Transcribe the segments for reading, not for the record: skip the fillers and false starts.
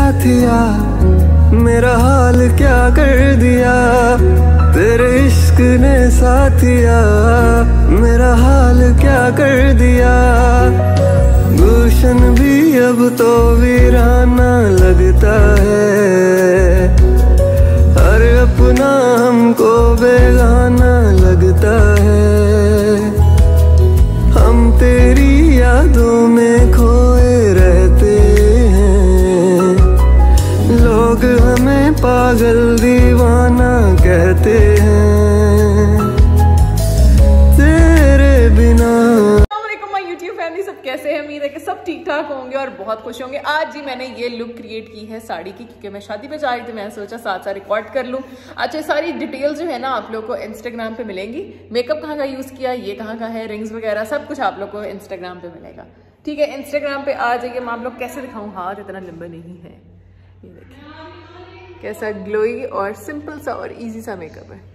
साथिया मेरा हाल क्या कर दिया, तेरे इश्क ने साथिया मेरा हाल क्या कर दिया। गुलशन भी अब तो वीराना लगता है, हर अपना हमको बेगाना लगता है। हम तेरी यादों में खोए रहते हैं, लोग हमें पागल दीवाना कहते हैं तेरे बिना। फैमिली सब कैसे हैं? उम्मीद है कि सब ठीक ठाक होंगे और बहुत खुश होंगे। आज जी मैंने ये लुक क्रिएट की है साड़ी की, क्योंकि मैं शादी पे जा रही थी। मैंने सोचा साथ साथ रिकॉर्ड कर लूँ। अच्छा, सारी डिटेल जो है ना आप लोग को इंस्टाग्राम पे मिलेंगी। मेकअप कहाँ का यूज़ किया, ये कहाँ का है, रिंग्स वगैरह सब कुछ आप लोग को इंस्टाग्राम पे मिलेगा। ठीक है, इंस्टाग्राम पे आ जाइए। मैं आप लोग कैसे दिखाऊँ, हाथ इतना लंबा नहीं है। ये देखिए कैसा ग्लोई और सिंपल सा और ईजी सा मेकअप है।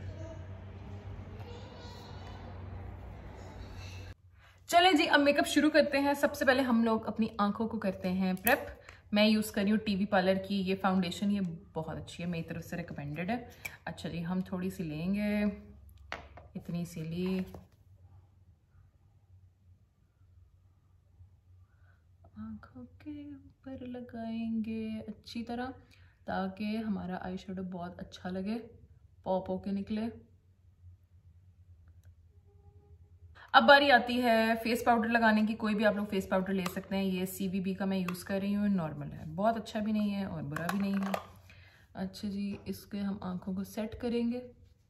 चलें जी, अब मेकअप शुरू करते हैं। सबसे पहले हम लोग अपनी आंखों को करते हैं प्रेप। मैं यूज़ कर रही हूँ टीवी पार्लर की ये फाउंडेशन, ये बहुत अच्छी है, मेरी तरफ से रिकमेंडेड है। अच्छा जी, हम थोड़ी सी लेंगे, इतनी सी ली, आंखों के ऊपर लगाएंगे अच्छी तरह, ताकि हमारा आई शेडो बहुत अच्छा लगे, पॉप होके निकले। अब बारी आती है फेस पाउडर लगाने की। कोई भी आप लोग फेस पाउडर ले सकते हैं। ये CVB का मैं यूज़ कर रही हूँ, नॉर्मल है, बहुत अच्छा भी नहीं है और बुरा भी नहीं है। अच्छा जी, इसके हम आंखों को सेट करेंगे।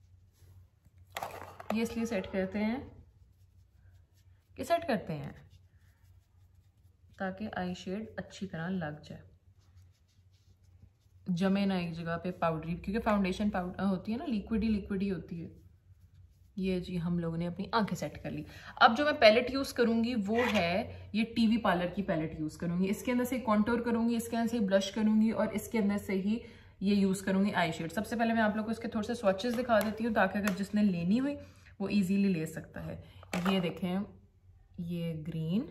ये इसलिए सेट करते हैं ताकि आई शेड अच्छी तरह लग जाए, जमे ना एक जगह पे पाउडरी, क्योंकि फाउंडेशन पाउडर होती है ना, लिक्विड ही होती है। ये जी हम लोगों ने अपनी आंखें सेट कर ली। अब जो मैं पैलेट यूज करूंगी वो है ये टीवी पार्लर की पैलेट यूज करूंगी। इसके अंदर से कॉन्टोर करूंगी, इसके अंदर से ब्लश करूंगी और इसके अंदर से ही ये यूज करूंगी आई शेड। सबसे पहले मैं आप लोग को इसके थोड़े से स्वॉचेस दिखा देती हूँ, ताकि अगर जिसने लेनी हुई वो इजीली ले सकता है। ये देखें, ये ग्रीन,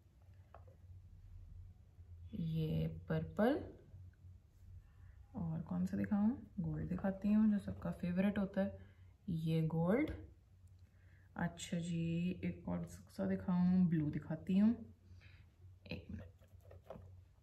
ये पर्पल, और कौन सा दिखाऊं, गोल्ड दिखाती हूँ जो सबका फेवरेट होता है, ये गोल्ड। अच्छा जी, एक और सा दिखाऊं, ब्लू दिखाती हूँ, एक मिनट,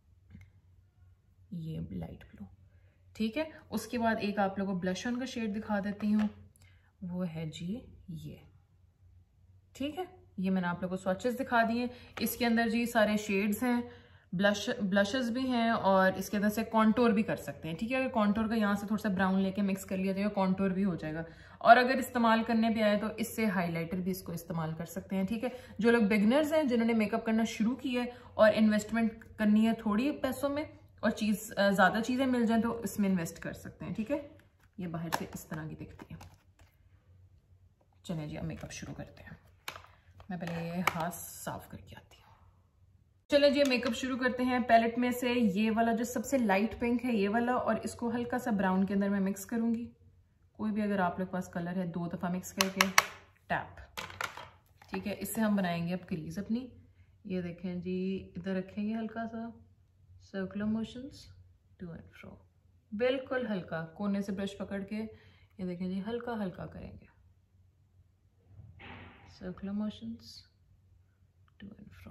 ये लाइट ब्लू। ठीक है, उसके बाद एक आप लोगों को ब्लश ऑन का शेड दिखा देती हूँ, वो है जी ये। ठीक है, ये मैंने आप लोगों को स्वॉचेस दिखा दिए। इसके अंदर जी सारे शेड्स हैं, ब्लशेस भी हैं और इसके अंदर से कॉन्टोर भी कर सकते हैं। ठीक है, अगर कॉन्टोर का यहाँ से थोड़ा सा ब्राउन लेके मिक्स कर लिया जाएगा, कॉन्टोर भी हो जाएगा। और अगर इस्तेमाल करने पे आए तो इससे हाइलाइटर भी इसको इस्तेमाल कर सकते हैं। ठीक है, जो लोग बिगनर्स हैं, जिन्होंने मेकअप करना शुरू किया है और इन्वेस्टमेंट करनी है थोड़ी पैसों में और ज़्यादा चीज़ें मिल जाएं तो इसमें इन्वेस्ट कर सकते हैं। ठीक है, ये बाहर से इस तरह की दिखती है। चलिए जी, अब मेकअप शुरू करते हैं। मैं पहले ये हाथ साफ करके आती हूँ। चलिए जी, मेकअप शुरू करते हैं। पैलेट में से ये वाला जो सबसे लाइट पिंक है, ये वाला, और इसको हल्का सा ब्राउन के अंदर मैं मिक्स करूंगी। कोई भी अगर आप लोग के पास कलर है, 2 दफ़ा मिक्स करके टैप। ठीक है, इससे हम बनाएंगे अब क्रीज अपनी। ये देखें जी, इधर रखेंगे हल्का सा circular motions, to and fro, बिल्कुल हल्का, कोने से ब्रश पकड़ के ये देखें जी, हल्का हल्का करेंगे, circular motions, to and fro.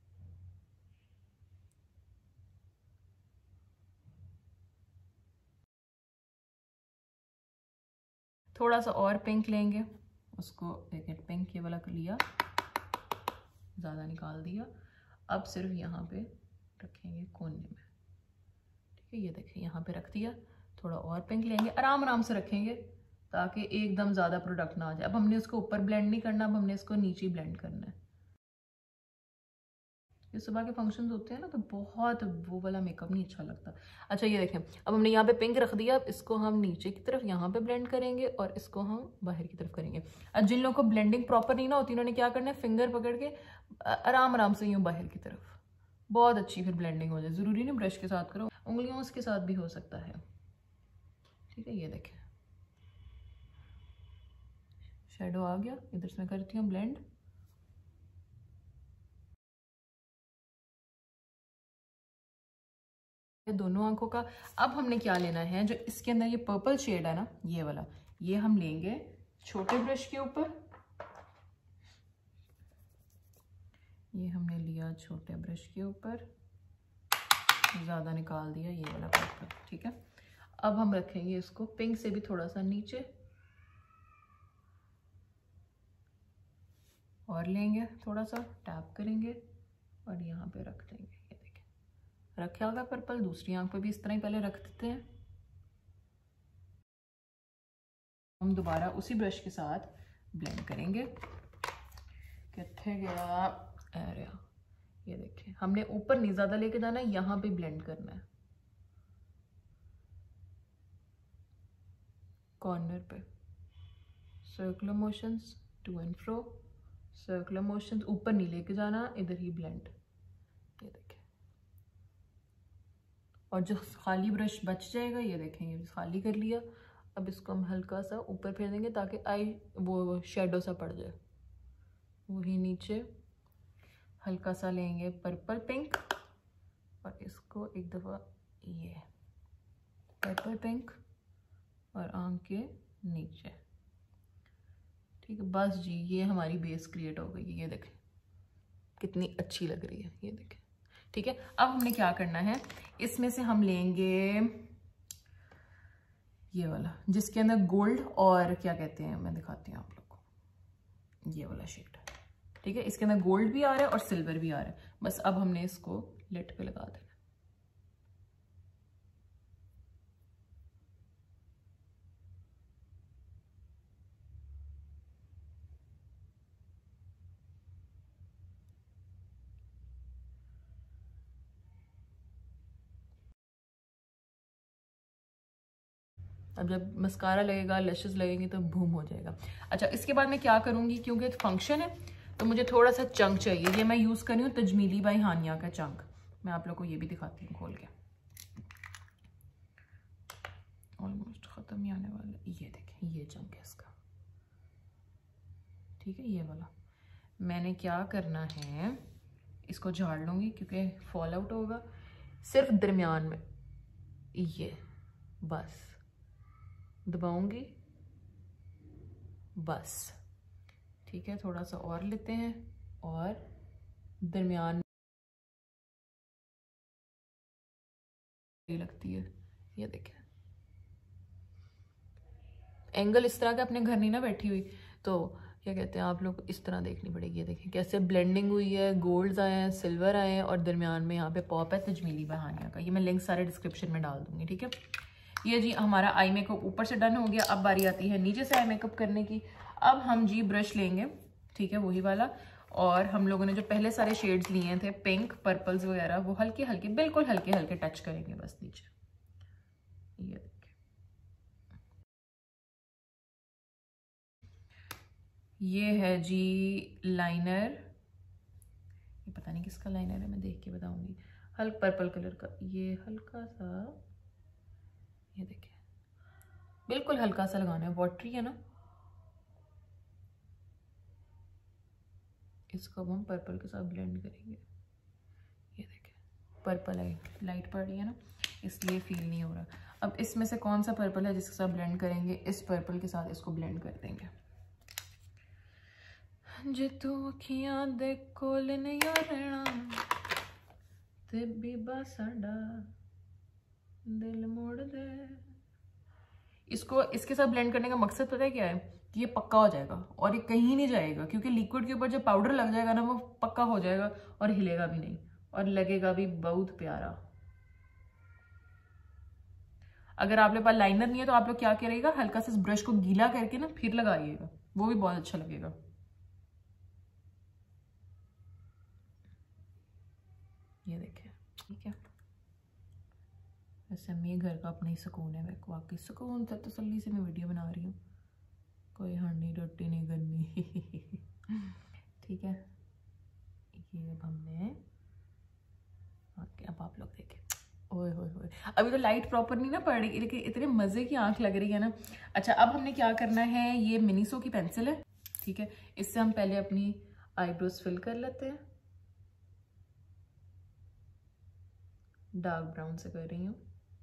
थोड़ा सा और पिंक लेंगे, उसको देखिए पिंक ये वाला लिया, ज़्यादा निकाल दिया। अब सिर्फ यहाँ पे रखेंगे कोने में। ठीक है, ये देखिए यहाँ पे रख दिया। थोड़ा और पिंक लेंगे, आराम आराम से रखेंगे ताकि एकदम ज़्यादा प्रोडक्ट ना आ जाए। अब हमने इसको ऊपर ब्लेंड नहीं करना, अब हमने इसको नीचे ब्लेंड करना है। ये सुबह के फंक्शंस होते हैं ना, तो बहुत वो वाला मेकअप नहीं अच्छा लगता। अच्छा, ये देखें, अब हमने यहाँ पे पिंक रख दिया, अब इसको हम नीचे की तरफ यहाँ पे ब्लेंड करेंगे और इसको हम बाहर की तरफ करेंगे। अब जिन लोगों को ब्लेंडिंग प्रॉपर नहीं ना होती, उन्होंने क्या करना है, फिंगर पकड़ के आराम आराम से यूँ बाहर की तरफ, बहुत अच्छी फिर ब्लेंडिंग हो जाए। ज़रूरी नहीं ब्रश के साथ करो, उंगलियों उसके साथ भी हो सकता है। ठीक है, ये देखें शेडो आ गया, इधर से मैं करती हूँ ब्लेंड। ये दोनों आंखों का। अब हमने क्या लेना है, जो इसके अंदर ये पर्पल शेड है ना, ये वाला, ये हम लेंगे छोटे ब्रश के ऊपर। ये हमने लिया छोटे ब्रश के ऊपर, ज़्यादा निकाल दिया ये वाला पर्पल, ठीक है। अब हम रखेंगे इसको पिंक से भी थोड़ा सा नीचे और लेंगे, थोड़ा सा टैप करेंगे और यहाँ पे रख देंगे। ये देखें, रखा होगा पर्पल। दूसरी आंख पे भी इस तरह ही पहले रख देते हैं। हम दोबारा उसी ब्रश के साथ ब्लेंड करेंगे। कितने गया, अरे ये देखें, हमने ऊपर नहीं ज़्यादा लेके जाना है, यहाँ पे ब्लेंड करना है कॉर्नर पे। Circular motions to and fro, circular motions, ऊपर नहीं लेके जाना, इधर ही ब्लेंड। ये देखें, और जो खाली ब्रश बच जाएगा, ये देखें ये खाली कर लिया। अब इसको हम हल्का सा ऊपर फेर देंगे ताकि आई वो शेडो सा पड़ जाए। वही नीचे हल्का सा लेंगे पर्पल पिंक और इसको एक दफ़ा ये पर्पल पिंक और आंख के नीचे, ठीक है। बस जी, ये हमारी बेस क्रिएट हो गई। ये देखें कितनी अच्छी लग रही है, ये देखें, ठीक है। अब हमने क्या करना है, इसमें से हम लेंगे ये वाला जिसके अंदर गोल्ड और क्या कहते हैं, मैं दिखाती हूँ आप लोग को, ये वाला शेड, ठीक है। इसके अंदर गोल्ड भी आ रहा है और सिल्वर भी आ रहा है। बस अब हमने इसको लिट पे लगा देना। अब जब मस्कारा लगेगा, लैशेस लगेंगे तो बूम हो जाएगा। अच्छा, इसके बाद मैं क्या करूंगी, क्योंकि फंक्शन है तो मुझे थोड़ा सा चंक चाहिए। ये मैं यूज़ कर रही हूँ तजमीली बाई हानिया का चंक। मैं आप लोग को ये भी दिखाती हूँ खोल के। ऑलमोस्ट ख़त्म ही आने वाला। ये देखें, ये चंक है इसका, ठीक है। ये वाला मैंने क्या करना है, इसको झाड़ लूँगी क्योंकि फॉल आउट होगा। सिर्फ दरमियान में ये बस दबाऊंगी, बस, ठीक है। थोड़ा सा और लेते हैं और दरमियान लगती है। ये देखें, एंगल इस तरह का अपने घर नहीं ना बैठी हुई, तो क्या कहते हैं आप लोग, इस तरह देखनी पड़ेगी। ये देखें कैसे ब्लेंडिंग हुई है, गोल्ड्स आए हैं, सिल्वर आए हैं और दरमियान में यहाँ पे पॉप है तजमीली बहानिया का। ये मैं लिंक सारे डिस्क्रिप्शन में डाल दूंगी, ठीक है। ये जी हमारा आई मेकअप ऊपर से डन हो गया। अब बारी आती है नीचे से आई मेकअप करने की। अब हम जी ब्रश लेंगे, ठीक है, वही वाला, और हम लोगों ने जो पहले सारे शेड्स लिए थे पिंक पर्पल्स वगैरह, वो हल्के हल्के, बिल्कुल हल्के हल्के टच करेंगे बस नीचे। ये देखिए, ये है जी लाइनर। ये पता नहीं किसका लाइनर है, मैं देख के बताऊंगी। हल्का पर्पल कलर का, ये हल्का सा, ये देखिए बिल्कुल हल्का सा लगाना है, वाटरी है ना। इसको अब हम पर्पल के साथ ब्लेंड करेंगे। ये देखिए पर्पल लाइट पड़ रही है ना, इसलिए फील नहीं हो रहा। अब इसमें से कौन सा पर्पल है जिसके साथ ब्लेंड करेंगे, इस पर्पल के साथ इसको ब्लेंड कर देंगे। जे तू अखियां दे कोल नहीं रहना ते बीबा साडा दिल मोड़ दे। इसको इसके साथ ब्लेंड करने का मकसद पता है क्या है, कि ये पक्का हो जाएगा और ये कहीं नहीं जाएगा, क्योंकि लिक्विड के ऊपर जब पाउडर लग जाएगा ना, वो पक्का हो जाएगा और हिलेगा भी नहीं और लगेगा भी बहुत प्यारा। अगर आप लोग पास लाइनर नहीं है तो आप लोग क्या करिएगा, हल्का सा इस ब्रश को गीला करके ना फिर लगाइएगा, वो भी बहुत अच्छा लगेगा। ये देखिए, ठीक है। वैसे मेरे घर का अपना ही सुकून है, मेरे को वाकई सुकून था, तसल्ली से मैं वीडियो बना रही हूँ, कोई हांडी रोटी नहीं करनी। ठीक है, ये अब हमने, अब आप लोग देखें, ओए होए होए, अभी तो लाइट प्रॉपर नहीं ना पड़ रही, लेकिन इतने मज़े की आंख लग रही है ना। अच्छा, अब हमने क्या करना है, ये मिनीसो की पेंसिल है, ठीक है। इससे हम पहले अपनी आईब्रोज फिल कर लेते हैं। डार्क ब्राउन से कर रही हूँ।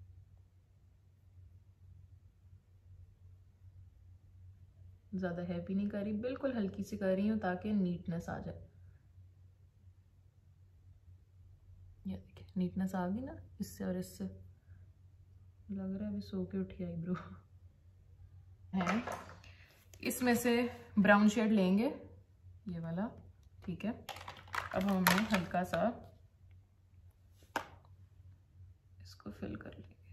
ज़्यादा हैवी नहीं कर रही, बिल्कुल हल्की सी कर रही हूँ ताकि नीटनेस आ जाए। ये देखिए नीटनेस आ गई ना इससे, और इससे लग रहा है अभी सो के उठी आईब्रो है। इसमें से ब्राउन शेड लेंगे ये वाला, ठीक है। अब हमने हल्का सा इसको फिल कर लेंगे,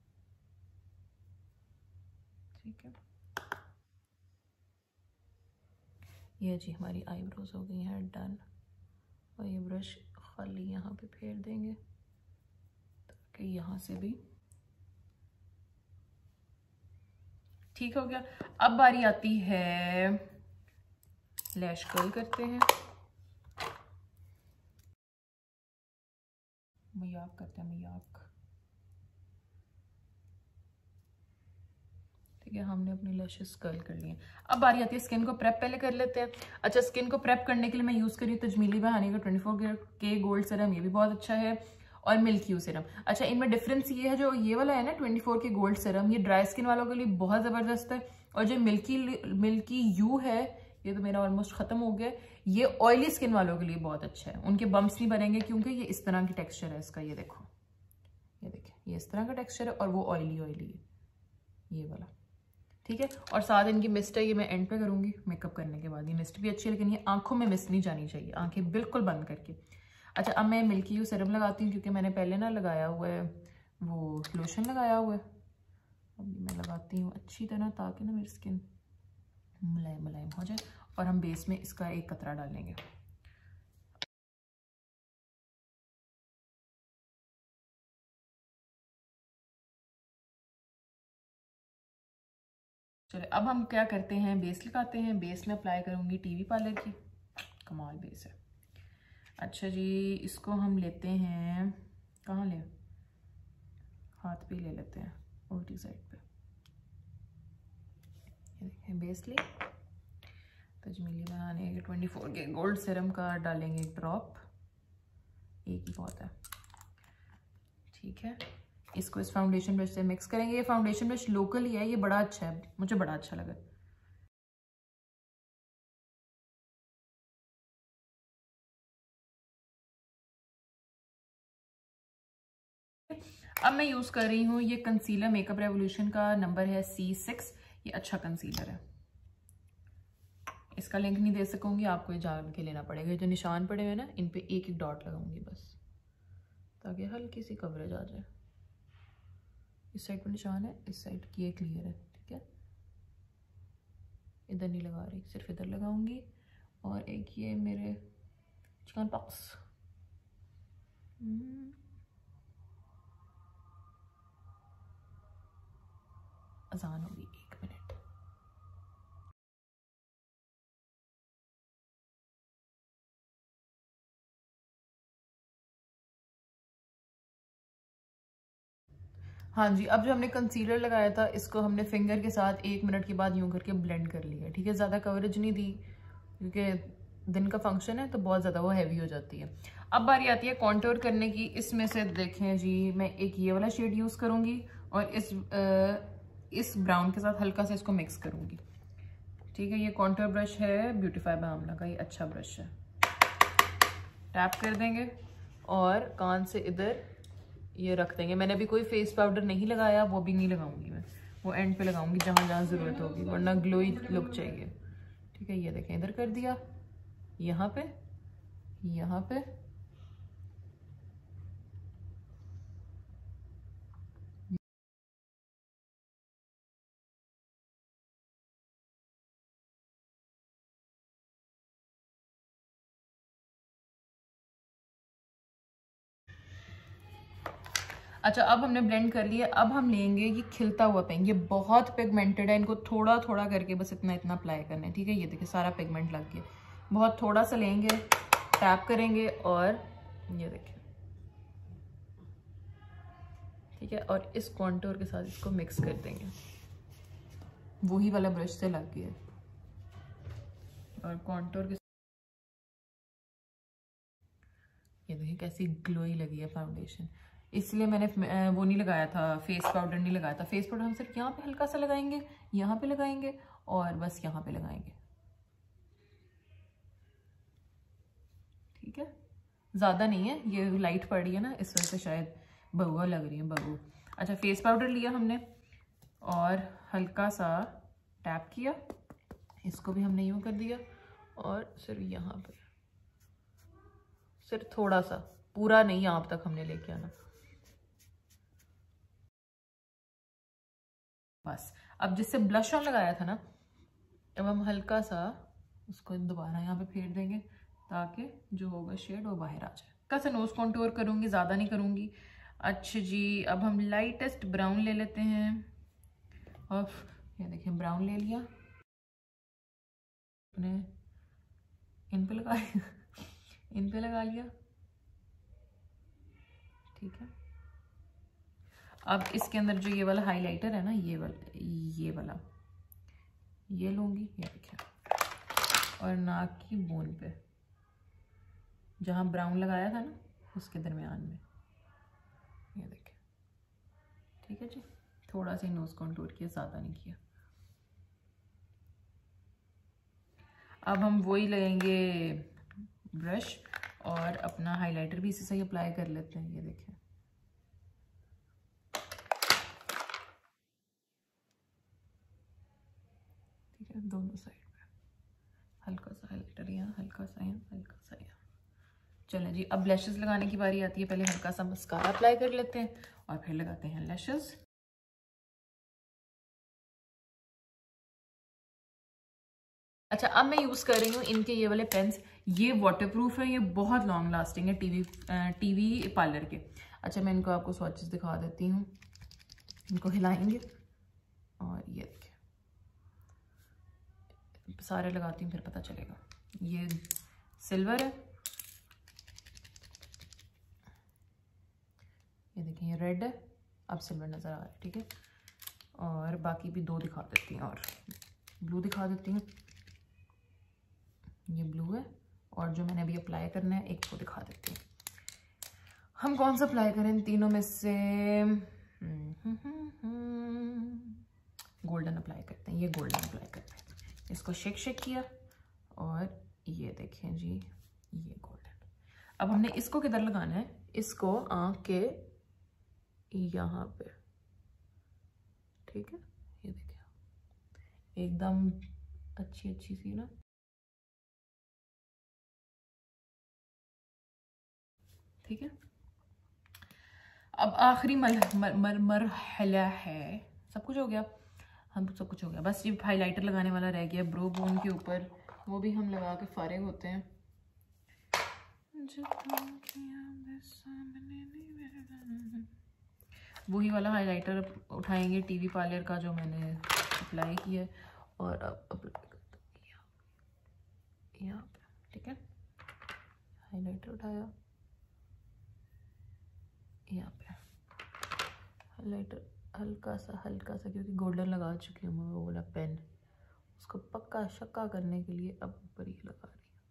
ठीक है। ये जी हमारी आईब्रोज हो गई हैं डन। और ये ब्रश खाली यहाँ पे फेर देंगे ताकि यहाँ से भी ठीक हो गया। अब बारी आती है लैश कर्ल करते हैं, मजाक करते हैं, मजाक, ठीक है। हमने अपनी लैशेस कर्ल कर लिए। अब बारी आती है स्किन को प्रेप पहले कर लेते हैं। अच्छा, स्किन को प्रेप करने के लिए मैं यूज़ करी हूँ तजमीली बहानी का 24K गोल्ड सीरम, ये भी बहुत अच्छा है, और मिल्की यू सीरम। अच्छा, इनमें डिफरेंस ये है, जो ये वाला है ना 24K गोल्ड सीरम, ये ड्राई स्किन वालों के लिए बहुत ज़बरदस्त है, और जो मिल्की यू है ये तो मेरा ऑलमोस्ट ख़त्म हो गया, ये ऑयली स्किन वालों के लिए बहुत अच्छा है। उनके बम्प्स नहीं बनेंगे क्योंकि ये इस तरह की टेक्स्चर है इसका, ये देखो, ये देखिए, ये इस तरह का टेक्स्चर है, और वो ऑयली है ये वाला, ठीक है। और साथ इनकी मिस्ट है, ये मैं एंड पे करूंगी मेकअप करने के बाद। ये मिस्ट भी अच्छी है, लेकिन ये आंखों में मिस्ट नहीं जानी चाहिए, आंखें बिल्कुल बंद करके। अच्छा, अब मैं मिल्की यू सीरम लगाती हूँ क्योंकि मैंने पहले ना लगाया हुआ है वो लोशन लगाया हुआ है। अब मैं लगाती हूँ अच्छी तरह ताकि ना मेरी स्किन मुलायम मुलायम हो जाए। और हम बेस में इसका एक कतरा डालेंगे। चलो अब हम क्या करते हैं, बेस लगाते हैं। बेस में अप्लाई करूँगी टीवी पार्लर की, कमाल बेस है। अच्छा जी, इसको हम लेते हैं, कहाँ ले, हाथ पे ले लेते हैं, उल्टी साइड पे। ये देखें बेस ले, तजमीली बनाने के 24K गोल्ड सीरम का डालेंगे एक ड्रॉप, एक ही बहुत है, ठीक है। इसको इस फाउंडेशन ब्रश से मिक्स करेंगे। ये फाउंडेशन ब्रश लोकल ही है, ये बड़ा अच्छा है, मुझे बड़ा अच्छा लगा। अब मैं यूज़ कर रही हूँ ये कंसीलर, मेकअप रेवोल्यूशन का नंबर है C6। ये अच्छा कंसीलर है, इसका लिंक नहीं दे सकूंगी, आपको ये जान के लेना पड़ेगा। जो निशान पड़े हुए ना, इन पे एक एक डॉट लगाऊंगी बस, ताकि हल्की सी कवरेज आ जाए। इस साइड पर निशान है, इस साइड की ये क्लियर है, ठीक है। इधर नहीं लगा रही, सिर्फ इधर लगाऊंगी। और एक ये मेरे चिकन पॉक्स, अजान होगी, 1 मिनट। हाँ जी, अब जो हमने कंसीलर लगाया था इसको हमने फिंगर के साथ 1 मिनट के बाद यूं करके ब्लेंड कर लिया, ठीक है। ज़्यादा कवरेज नहीं दी क्योंकि दिन का फंक्शन है तो बहुत ज़्यादा वो हैवी हो जाती है। अब बारी आती है कॉन्टोर करने की। इसमें से देखें जी, मैं एक ये वाला शेड यूज़ करूँगी और इस ब्राउन के साथ हल्का सा इसको मिक्स करूँगी, ठीक है। ये कॉन्टोर ब्रश है ब्यूटीफाई बामला का, ये अच्छा ब्रश है। टैप कर देंगे और कान से इधर ये रख देंगे। मैंने अभी कोई फेस पाउडर नहीं लगाया, वो भी नहीं लगाऊंगी मैं, वो एंड पे लगाऊंगी जहाँ जहाँ ज़रूरत होगी, वरना ग्लोई लुक चाहिए, ठीक है। ये देखें, इधर कर दिया, यहाँ पे, यहाँ पे, अच्छा। अब हमने ब्लेंड कर लिया। अब हम लेंगे ये खिलता हुआ पेन, ये बहुत पिगमेंटेड है, इनको थोड़ा थोड़ा करके बस इतना इतना अप्लाई करना है, ठीक है। ये देखिए सारा पिगमेंट लग गया, बहुत थोड़ा सा लेंगे, टैप करेंगे और ये देखिए, ठीक है। और इस कॉन्टोर के साथ इसको मिक्स कर देंगे, वही वाला ब्रश से लग गया। और कॉन्टोर के, ये देखिए कैसी ग्लोई लगी है फाउंडेशन। इसलिए मैंने वो नहीं लगाया था, फेस पाउडर नहीं लगाया था। फेस पाउडर हम सिर्फ यहाँ पे हल्का सा लगाएंगे, यहाँ पे लगाएंगे और बस यहाँ पे लगाएंगे, ठीक है। ज़्यादा नहीं है, ये लाइट पड़ रही है ना, इस वजह से शायद बहुआ लग रही है, बहु। अच्छा, फेस पाउडर लिया हमने और हल्का सा टैप किया, इसको भी हमने यूँ कर दिया और सिर्फ यहाँ पे, सिर्फ थोड़ा सा, पूरा नहीं यहाँ तक हमने लेके आना, बस। अब जिससे ब्लश ऑन लगाया था ना, अब हम हल्का सा उसको दोबारा यहाँ पे फेर देंगे ताकि जो होगा शेड वो बाहर आ जाए। हल्का सा नोज कॉन्टूर करूँगी, ज़्यादा नहीं करूँगी। अच्छा जी, अब हम लाइटेस्ट ब्राउन ले लेते हैं और ये देखिए ब्राउन ले लिया, अपने इन पे लगा इन पे लगा लिया, ठीक है। अब इसके अंदर जो ये वाला हाइलाइटर है ना, ये वाला ये लूँगी, ये देखिए, और नाक की बोन पे जहाँ ब्राउन लगाया था ना उसके दरमियान में, ये देखिए, ठीक है जी। थोड़ा सा नोज कॉन्टूर किया, ज़्यादा नहीं किया। अब हम वही लेंगे ब्रश और अपना हाइलाइटर भी इसी से ही अप्लाई कर लेते हैं, ये देखें। ठीक है, दोनों साइड पे हल्का सा हाइलाइटर यहाँ, हल्का सा यहाँ, हल्का सा यहाँ। चलें जी, अब लैशेस लगाने की बारी आती है। पहले हल्का सा मस्कारा अप्लाई कर लेते हैं और फिर लगाते हैं लैशेस। अच्छा, अब मैं यूज़ कर रही हूँ इनके ये वाले पेन्स, ये वाटरप्रूफ है, ये बहुत लॉन्ग लास्टिंग है, टीवी पार्लर के। अच्छा, मैं इनको आपको स्वॉचेस दिखा देती हूँ, इनको हिलाएंगे और ये देखिए, सारे लगाती हूँ फिर पता चलेगा। ये सिल्वर है, ये देखिए, ये रेड है, अब सिल्वर नज़र आ रहा है, ठीक है। और बाकी भी दो दिखा देती हूँ, और ब्लू दिखा देती हूँ, ये ब्लू है, और जो मैंने अभी अप्लाई करना है एक को दिखा देती हूँ। हम कौन सा अप्लाई करें इन तीनों में से? गोल्डन अप्लाई करते हैं, ये गोल्डन अप्लाई करते हैं। इसको शेक किया और ये देखें जी, ये गोल्डन। अब हमने इसको किधर लगाना है? इसको आँख के यहाँ पे, ठीक है। ये देखिए, एकदम अच्छी सी ना, ठीक है। अब आखिरी मरहला है, सब कुछ हो गया, सब कुछ हो गया, बस ये हाइलाइटर लगाने वाला रह गया ब्रो बोन के ऊपर, वो भी हम लगा के फारिग होते हैं। वही वाला हाइलाइटर उठाएंगे टीवी पार्लर का जो मैंने अप्लाई किया, और अब अप्लाई करते हैं यहाँ पे, ठीक है। हाइलाइटर उठाया, यहाँ पे हाइलाइटर हल्का सा क्योंकि गोल्डन लगा चुकी हूँ मैं, वो वाला पेन, उसको पक्का शक्का करने के लिए अब ऊपर ही लगा रही हूँ।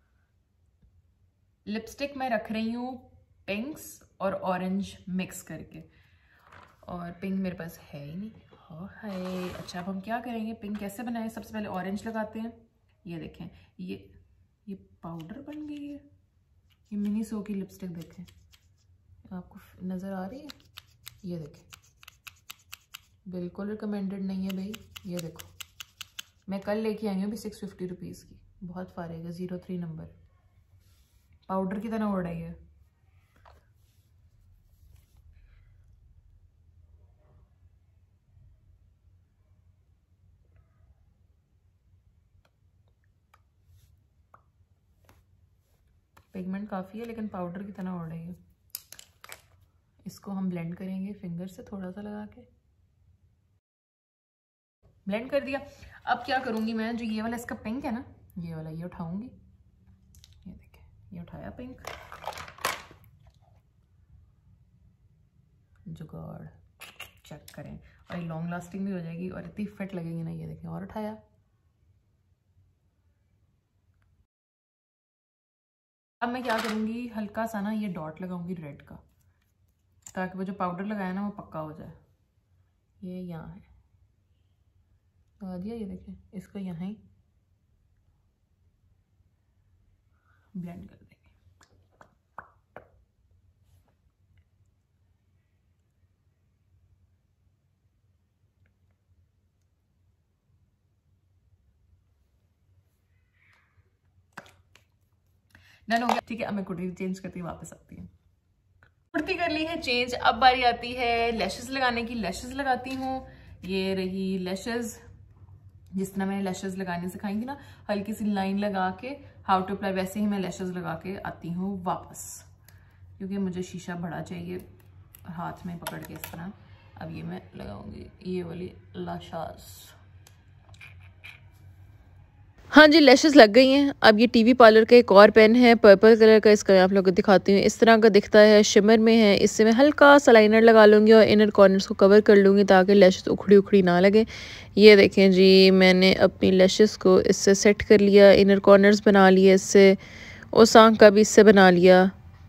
लिपस्टिक मैं रख रही हूँ पिंक्स और ऑरेंज मिक्स करके, और पिंक मेरे पास है ही नहीं, है। अच्छा, अब हम क्या करेंगे, पिंक कैसे बनाएं? सबसे पहले ऑरेंज लगाते हैं, ये देखें, ये पाउडर बन गई है, ये मिनी सो की लिपस्टिक देखें, आपको नज़र आ रही है? ये देखें, बिल्कुल रिकमेंडेड नहीं है भाई। ये देखो, मैं कल लेके आई हूँ अभी 650 रुपीज़ की, बहुत फारेगा, 03 नंबर, पाउडर की तरह उड़ रही है। पिगमेंट काफ़ी है लेकिन पाउडर की तरह उड़ रही है। इसको हम ब्लेंड करेंगे फिंगर से, थोड़ा सा लगा के ब्लेंड कर दिया। अब क्या करूंगी मैं, जो ये वाला इसका पिंक है ना, ये वाला, ये उठाऊंगी, ये देखिए, ये उठाया पिंक, जुगाड़ चेक करें, और ये लॉन्ग लास्टिंग भी हो जाएगी और इतनी फिट लगेगी ना, ये देखें, और उठाया। अब मैं क्या करूंगी, हल्का सा ना ये डॉट लगाऊंगी रेड का, ताकि वो जो पाउडर लगाया ना वो पक्का हो जाए। ये यहाँ है, लगा दिया। ये देखिए, इसको यहाँ ही ब्लेंड कर देंगे। डन हो गया। ठीक है, अब मैं कुर्ती चेंज करती हूँ, वापस आती हूँ। कुर्ती कर ली है चेंज, अब बारी आती है लैशेस लगाने की। लैशेस लगाती हूँ, ये रही लैशेस। जिस तरह मैंने लैशेस लगाने सिखाई थी ना, हल्की सी लाइन लगा के हाउ टू अप्लाई, वैसे ही मैं लैशेस लगा के आती हूँ वापस, क्योंकि मुझे शीशा बड़ा चाहिए हाथ में पकड़ के इस तरह। अब ये मैं लगाऊंगी ये वाली लैशेस। हाँ जी, लैशेस लग गई हैं। अब ये टीवी पार्लर का एक और पेन है पर्पल कलर का, इसका मैं आप लोगों को दिखाती हूँ। इस तरह का दिखता है, शिमर में है। इससे मैं हल्का सा लाइनर लगा लूँगी और इनर कॉर्नर्स को कवर कर लूँगी ताकि लैशेस उखड़ी उखड़ी ना लगे। ये देखें जी, मैंने अपनी लैशेस को इससे सेट कर लिया, इनर कॉर्नर्स बना लिए इससे, उस आँख का भी इससे बना लिया।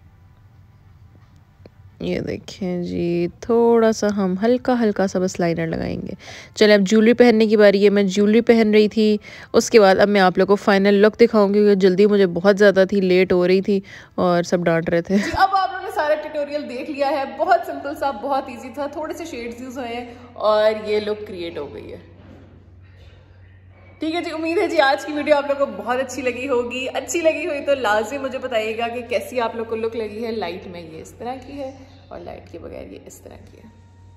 ये देखें जी, थोड़ा सा हम हल्का हल्का सा बस लाइनर लगाएंगे। चले, अब ज्वेलरी पहनने की बारी है। मैं ज्वेलरी पहन रही थी, उसके बाद अब मैं आप लोगों को फाइनल लुक दिखाऊंगी, क्योंकि जल्दी मुझे बहुत ज़्यादा थी, लेट हो रही थी और सब डांट रहे थे। अब आप लोगों ने सारा ट्यूटोरियल देख लिया है, बहुत सिंपल सा, बहुत ईजी था, थोड़े से शेड्स यूज हुए हैं और ये लुक क्रिएट हो गई है। ठीक है जी, उम्मीद है जी आज की वीडियो आप लोगों को बहुत अच्छी लगी होगी। अच्छी लगी हुई तो लाजिम मुझे बताइएगा कि कैसी आप लोग को लुक लगी है। लाइट में ये इस तरह की है और लाइट के बगैर ये इस तरह की है।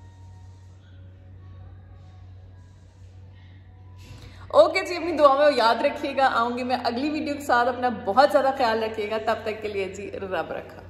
ओके जी, अपनी दुआ में याद रखिएगा। आऊंगी मैं अगली वीडियो के साथ। अपना बहुत ज्यादा ख्याल रखिएगा। तब तक के लिए जी रब रखा।